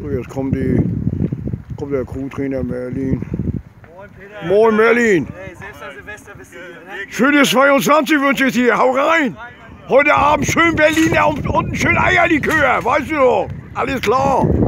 So, jetzt kommt der Crewtrainer Merlin. Moin Peter. Moin Merlin. Hey, selbst an Silvester bist du hier, ne? Schönes 22 wünsche ich dir. Hau rein. Heute Abend schön Berliner und ein schön Eierlikör. Weißt du doch. Alles klar.